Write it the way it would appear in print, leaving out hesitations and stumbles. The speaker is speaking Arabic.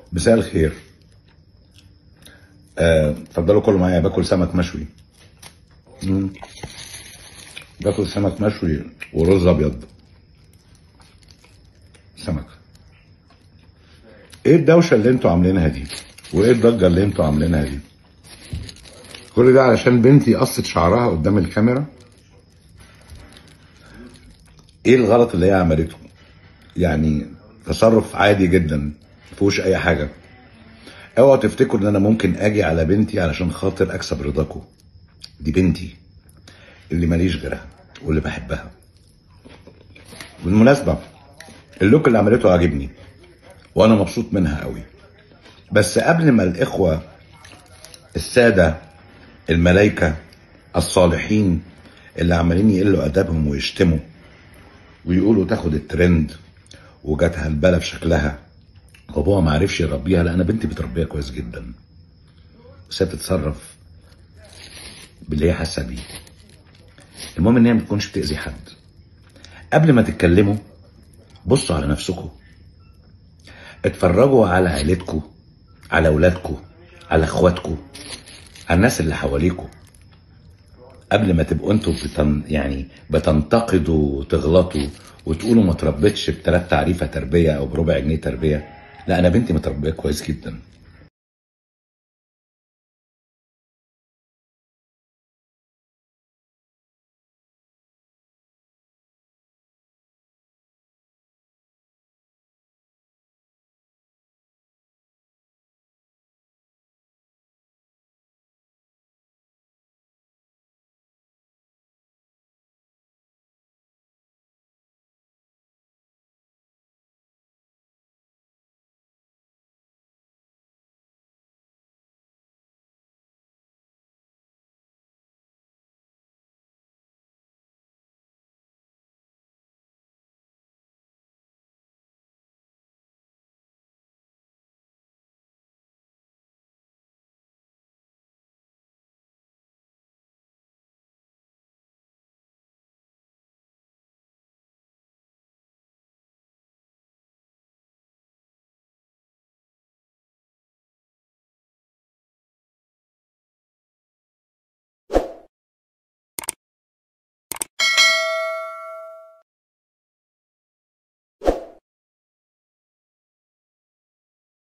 مساء الخير. اتفضلوا كلوا معايا. باكل سمك مشوي. باكل سمك مشوي ورز ابيض. سمك. ايه الدوشه اللي انتوا عاملينها دي؟ وايه الضجه اللي انتوا عاملينها دي؟ كل ده علشان بنتي قصت شعرها قدام الكاميرا؟ ايه الغلط اللي هي عملته؟ يعني تصرف عادي جدا مفيهوش اي حاجه. اوعوا تفتكروا ان انا ممكن اجي على بنتي علشان خاطر اكسب رضاكم. دي بنتي اللي ماليش غيرها واللي بحبها. بالمناسبه اللوك اللي عملته عاجبني وانا مبسوط منها قوي، بس قبل ما الاخوه الساده الملايكه الصالحين اللي عمالين يقلوا ادبهم ويشتموا ويقولوا تاخد الترند وجاتها البلا في شكلها وابوها ما عرفش يربيها، لا انا بنتي بتربيها كويس جدا، بس هي بتتصرف باللي هي حاسه بيه. المهم ان هي ما تكونش بتاذي حد. قبل ما تتكلموا بصوا على نفسكم، اتفرجوا على عيلتكم، على اولادكم، على اخواتكم، على الناس اللي حواليكم، قبل ما تبقوا انتوا بتنتقدوا وتغلطوا وتقولوا ما تربيتش ب3 تعريفه تربيه او بربع جنيه تربيه. لا انا بنتي متربيه كويس جدا.